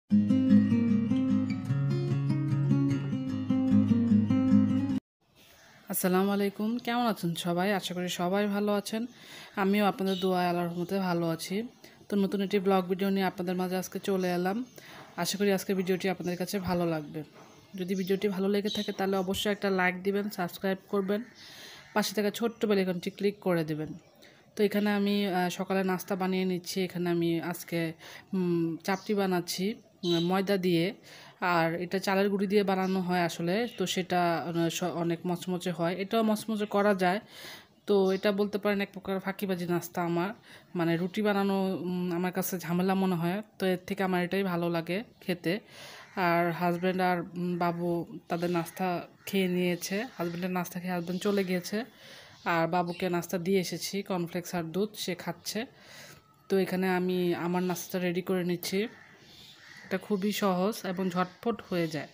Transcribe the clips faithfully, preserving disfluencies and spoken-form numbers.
আসসালামু আলাইকুম, কেমন আছেন সবাই? আশা করি সবাই ভালো আছেন। আমিও আপনাদের দোয়ায় আল্লাহর রহমতে ভালো আছি। তো নতুন একটি ব্লগ ভিডিও নিয়ে আপনাদের মাঝে আজকে চলে এলাম। আশা করি আজকের ভিডিওটি আপনাদের কাছে ভালো লাগবে। যদি ভিডিওটি ভালো লেগে থাকে তাহলে অবশ্যই একটা লাইক দিবেন, সাবস্ক্রাইব করবেন, পাশে থাকা ছোট্ট বেল আইকনটি ক্লিক করে দেবেন। তো এখানে আমি সকালে নাস্তা বানিয়ে নিচ্ছি। এখানে আমি আজকে চাপটি বানাচ্ছি ময়দা দিয়ে, আর এটা চালের গুঁড়ি দিয়ে বানানো হয় আসলে। তো সেটা অনেক মচমচে হয়, এটাও মচমচে করা যায়। তো এটা বলতে পারেন এক প্রকার ফাঁকিবাজি নাস্তা। আমার মানে রুটি বানানো আমার কাছে ঝামেলা মনে হয়, তো এর থেকে আমার এটাই ভালো লাগে খেতে। আর হাজব্যান্ড আর বাবু তাদের নাস্তা খেয়ে নিয়েছে। হাজব্যান্ডের নাস্তা খেয়ে হাজব্যান্ড চলে গিয়েছে, আর বাবুকে নাস্তা দিয়ে এসেছি কর্নফ্লেক্স আর দুধ, সে খাচ্ছে। তো এখানে আমি আমার নাস্তাটা রেডি করে নিচ্ছি। এটা খুবই সহজ এবং ঝটপট হয়ে যায়।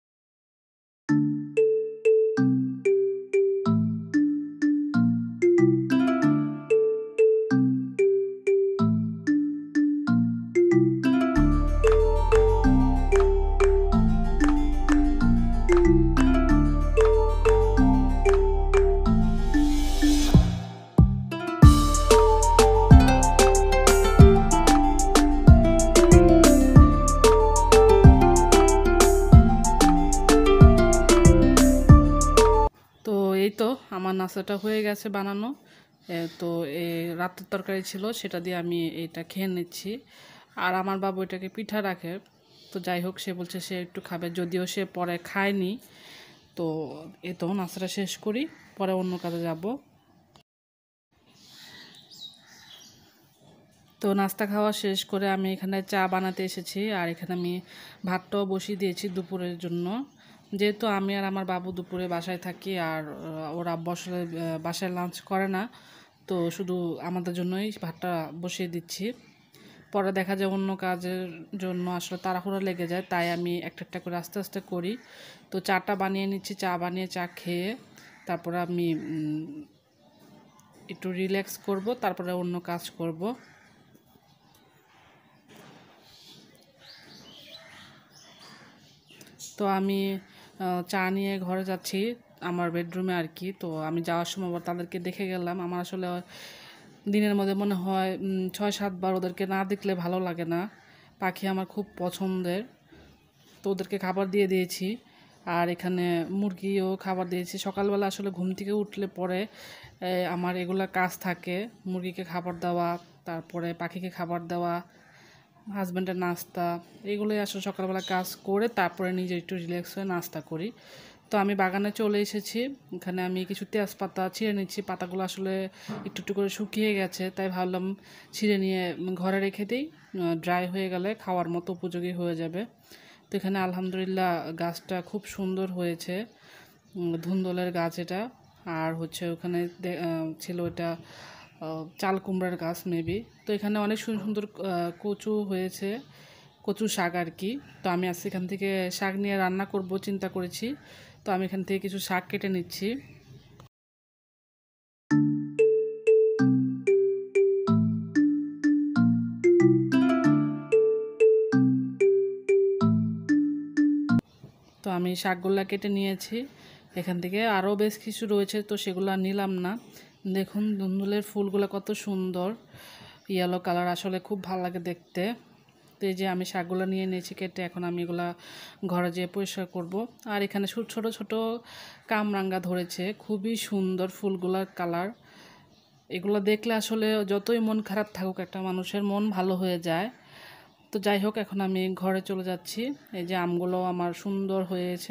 এই তো আমার নাস্তাটা হয়ে গেছে বানানো। তো এই রাতের তরকারি ছিল, সেটা দিয়ে আমি এটা খেয়ে নিচ্ছি। আর আমার বাবু এটাকে পিঠা রাখে, তো যাই হোক, সে বলছে সে একটু খাবে, যদিও সে পরে খায়নি। তো এই তো নাস্তাটা শেষ করি, পরে অন্য কাজে যাব। তো নাস্তা খাওয়া শেষ করে আমি এখানে চা বানাতে এসেছি, আর এখানে আমি ভাতটাও বসিয়ে দিয়েছি দুপুরের জন্য। যেহেতু আমি আর আমার বাবু দুপুরে বাসায় থাকি, আর ওরা বসলে বাসায় লাঞ্চ করে না, তো শুধু আমাদের জন্যই ভাতটা বসিয়ে দিচ্ছি। পরে দেখা যায় অন্য কাজের জন্য আসলে তাড়াহুড়ো লেগে যায়, তাই আমি একটা একটা করে আস্তে আস্তে করি। তো চাটা বানিয়ে নিচ্ছি, চা বানিয়ে চা খেয়ে তারপরে আমি একটু রিল্যাক্স করব, তারপরে অন্য কাজ করব। তো আমি চা নিয়ে ঘরে যাচ্ছি, আমার বেডরুমে আর কি। তো আমি যাওয়ার সময় তাদেরকে দেখে গেলাম। আমার আসলে দিনের মধ্যে মনে হয় ছয় সাতবার ওদেরকে না দেখলে ভালো লাগে না। পাখি আমার খুব পছন্দের, তো ওদেরকে খাবার দিয়ে দিয়েছি। আর এখানে মুরগিও খাবার দিয়েছি। সকালবেলা আসলে ঘুম থেকে উঠলে পরে আমার এগুলা কাজ থাকে, মুরগিকে খাবার দেওয়া, তারপরে পাখিকে খাবার দেওয়া, হাজব্যান্ডের নাস্তা, এগুলোই আসলে সকালবেলা কাজ করে তারপরে নিজে একটু রিল্যাক্স হয়ে নাস্তা করি। তো আমি বাগানে চলে এসেছি। এখানে আমি কিছু তেজপাতা ছিঁড়ে নিচ্ছি। পাতাগুলো আসলে একটু একটু করে শুকিয়ে গেছে, তাই ভাবলাম ছিঁড়ে নিয়ে ঘরে রেখে দিই, ড্রাই হয়ে গেলে খাওয়ার মতো উপযোগী হয়ে যাবে। তো এখানে আলহামদুলিল্লাহ গাছটা খুব সুন্দর হয়েছে, ধুন্দলের গাছ এটা। আর হচ্ছে ওখানে ছিল এটা চাল কুমড়ার গাছ মেবি। তো এখানে অনেক সুন্দর সুন্দর কচু হয়েছে, কচু শাক আর কি। তো আমি আজকে এখান থেকে শাক নিয়ে রান্না করব চিন্তা করেছি। তো আমি এখান থেকে কিছু শাক কেটে নিচ্ছি। তো আমি শাকগুলা কেটে নিয়েছি। এখান থেকে আরও বেশ কিছু রয়েছে, তো সেগুলো নিলাম না। দেখুন ধুন্দুলের ফুলগুলো কত সুন্দর, ইয়েলো কালার, আসলে খুব ভালো লাগে দেখতে। তো এই যে আমি শাকগুলো নিয়ে নিয়েছি কেটে, এখন আমি এগুলা ঘরে যেয়ে পরিষ্কার করব। আর এখানে ছোট ছোট কামরাঙ্গা ধরেছে, খুবই সুন্দর ফুলগুলার কালার। এগুলো দেখলে আসলে যতই মন খারাপ থাকুক, একটা মানুষের মন ভালো হয়ে যায়। তো যাই হোক, এখন আমি ঘরে চলে যাচ্ছি। এই যে আমগুলো আমার সুন্দর হয়েছে।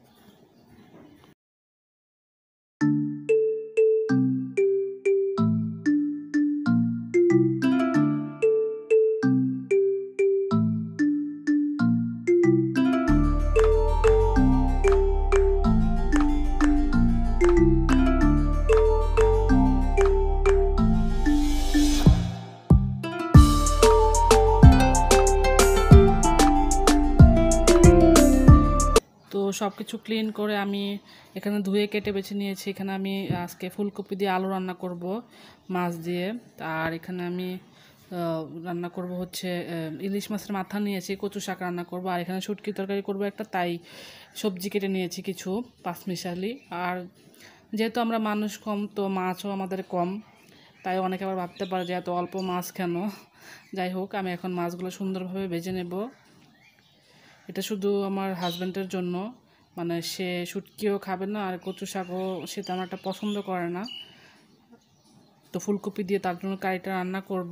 সব কিছু ক্লিন করে আমি এখানে ধুয়ে কেটে বেছে নিয়েছি। এখানে আমি আজকে ফুলকপি দিয়ে আলু রান্না করব মাছ দিয়ে। আর এখানে আমি রান্না করব হচ্ছে ইলিশ মাছের মাথা নিয়েছি, কচু শাক রান্না করব, আর এখানে শুটকি তরকারি করব একটা, তাই সবজি কেটে নিয়েছি কিছু পাঁচমিশালি। আর যেহেতু আমরা মানুষ কম, তো মাছও আমাদের কম, তাই অনেকে আবার ভাবতে পারে যে এত অল্প মাছ কেন। যাই হোক, আমি এখন মাছগুলো সুন্দরভাবে ভেজে নেব। এটা শুধু আমার হাজব্যান্ডের জন্য, মানে সে শুটকিও খাবে না আর কচু শাকও সে তেমন একটা পছন্দ করে না, তো ফুলকপি দিয়ে তার জন্য কারিটা রান্না করব।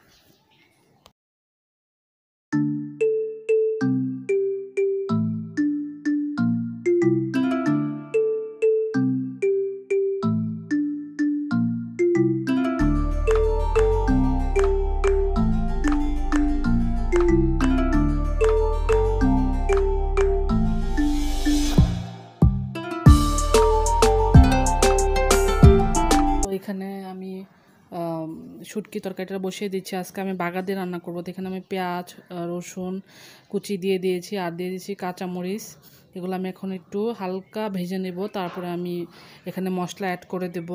এখানে আমি শুটকি তরকারিটা বসিয়ে দিচ্ছি। আজকে আমি বাগা দিয়ে রান্না করবো। এখানে আমি পেঁয়াজ, রসুন কুচি দিয়ে দিয়েছি, আর দিয়ে দিয়েছি কাঁচামরিচ। এগুলো আমি এখন একটু হালকা ভেজে নেব, তারপরে আমি এখানে মশলা অ্যাড করে দেব।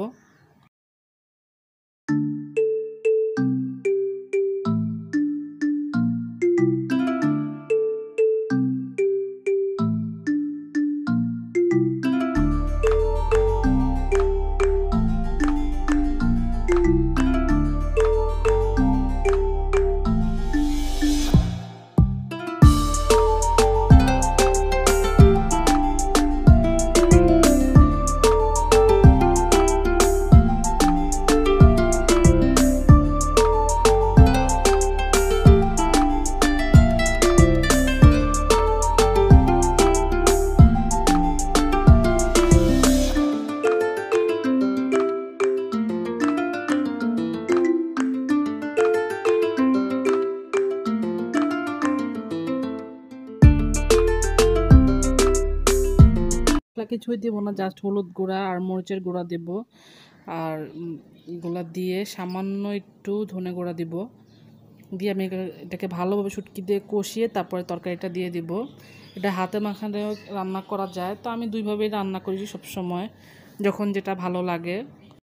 কিছুই দেবো না, জাস্ট হলুদ গুঁড়া আর মরিচের গুঁড়া দেব, আর এগুলা দিয়ে সামান্য একটু ধনে গুঁড়া দিব, দিয়ে আমি এটাকে ভালোভাবে শুটকি দিয়ে কষিয়ে তারপরে তরকারিটা দিয়ে দিব। এটা হাতে মাখানেও রান্না করা যায়, তো আমি দুইভাবেই রান্না করি সবসময়, যখন যেটা ভালো লাগে।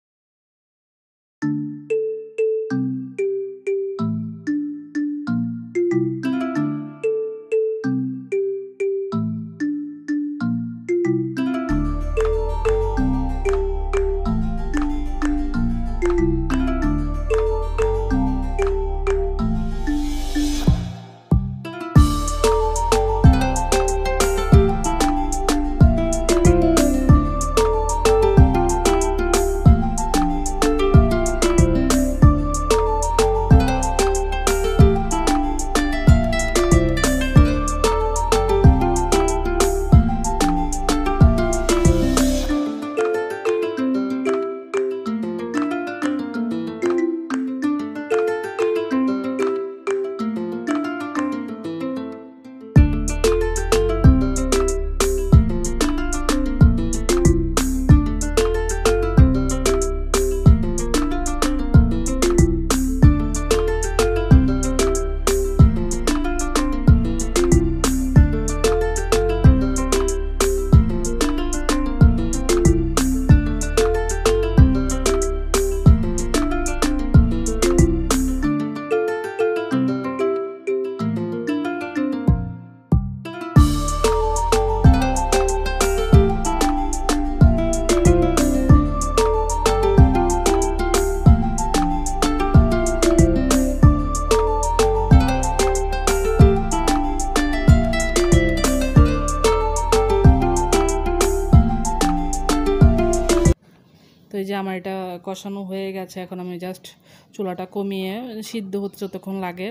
তো এই যে আমার এটা কষানো হয়ে গেছে, এখন আমি জাস্ট চুলাটা কমিয়ে সিদ্ধ হতে যতক্ষণ লাগে,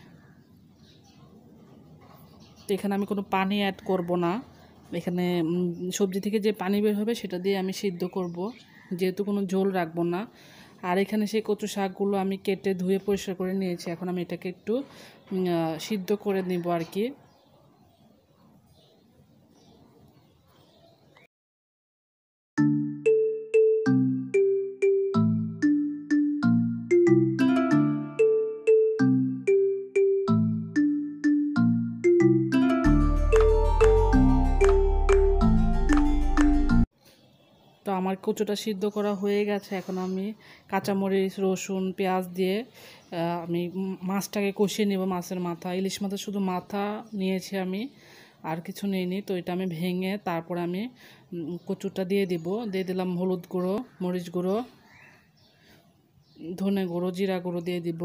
তো এখানে আমি কোনো পানি অ্যাড করব না। এখানে সবজি থেকে যে পানি বের হবে সেটা দিয়ে আমি সিদ্ধ করব, যেহেতু কোনো ঝোল রাখবো না। আর এখানে সেই কচু শাকগুলো আমি কেটে ধুয়ে পরিষ্কার করে নিয়েছি, এখন আমি এটাকে একটু সিদ্ধ করে নিব আর কি। আমার কচুটা সিদ্ধ করা হয়ে গেছে। এখন আমি কাঁচামরিচ, রসুন, পেঁয়াজ দিয়ে আমি মাছটাকে কষিয়ে নেব। মাছের মাথা, ইলিশ মাছের শুধু মাথা নিয়েছি আমি, আর কিছু নিইনি। তো এটা আমি ভেঙে তারপরে আমি কচুটা দিয়ে দিব। দিয়ে দিলাম হলুদ গুঁড়ো, মরিচ গুঁড়ো, ধনে গুঁড়ো, জিরা গুঁড়ো দিয়ে দিব।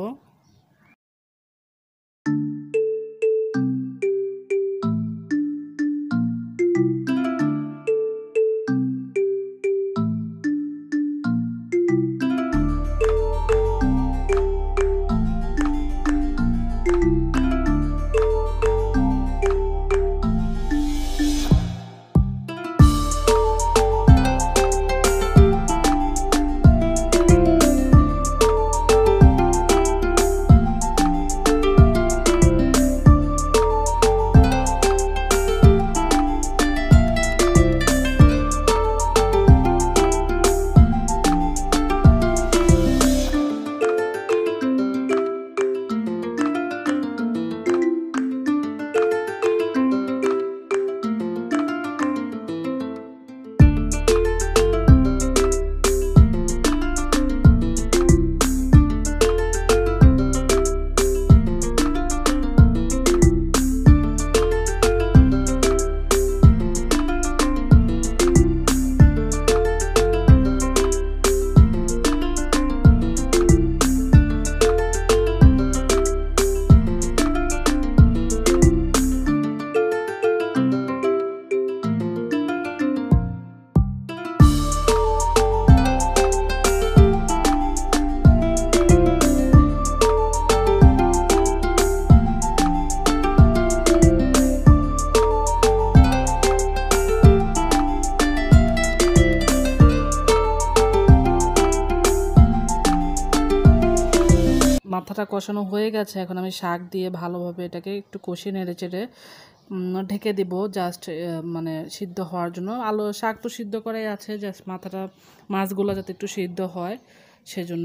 মাথাটা কষানো হয়ে গেছে। এখন আমি শাক দিয়ে ভালোভাবে এটাকে একটু কষিয়ে নেড়ে চেড়ে ঢেকে দিব, জাস্ট মানে সিদ্ধ হওয়ার জন্য। আলু শাক তো সিদ্ধ করাই আছে, জাস্ট মাথাটা মাছগুলো যাতে একটু সিদ্ধ হয় সেজন্য।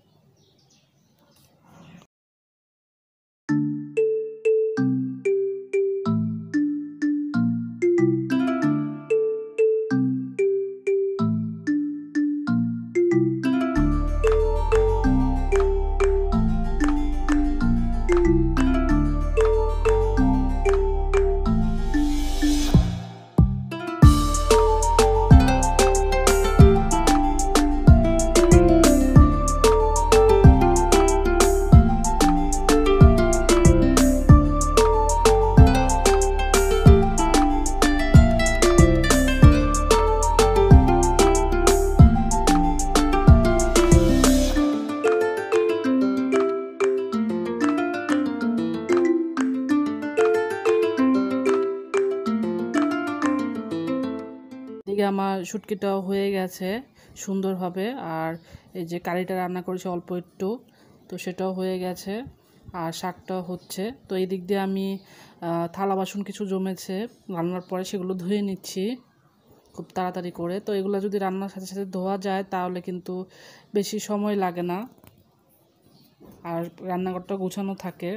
এদিকে আমার শুটকিটাও হয়ে গেছে সুন্দরভাবে, আর এই যে কারিটা রান্না করেছি অল্প একটু, তো সেটাও হয়ে গেছে, আর শাকটাও হচ্ছে। তো এই দিক দিয়ে আমি থালা বাসন কিছু জমেছে রান্নার পরে, সেগুলো ধুয়ে নিচ্ছি খুব তাড়াতাড়ি করে। তো এগুলো যদি রান্নার সাথে সাথে ধোয়া যায় তাহলে কিন্তু বেশি সময় লাগে না, আর রান্নাঘরটা গোছানো থাকে।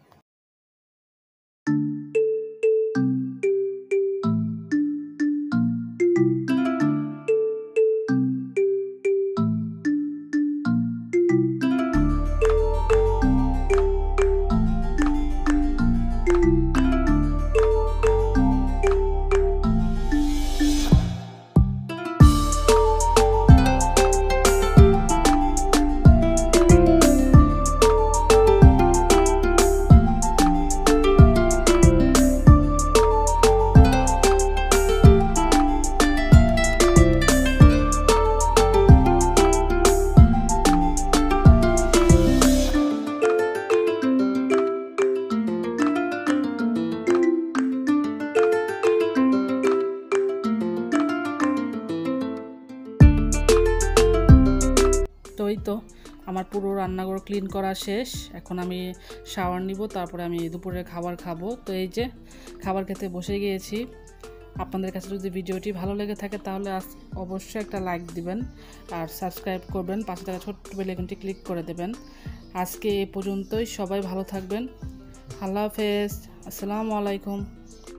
তো এই তো আমার পুরো রান্নাঘর ক্লিন করা শেষ। এখন আমি শাওয়ার নিব, তারপরে আমি দুপুরের খাবার খাবো। তো এই যে খাবার খেতে বসে গিয়েছি। আপনাদের কাছে যদি ভিডিওটি ভালো লেগে থাকে তাহলে অবশ্যই একটা লাইক দিবেন, আর সাবস্ক্রাইব করবেন, পাশে থাকা ছোট্ট বেল আইকনটি ক্লিক করে দেবেন। আজকে এ পর্যন্তই, সবাই ভালো থাকবেন। আল্লাহ হাফেজ, আসসালামু আলাইকুম।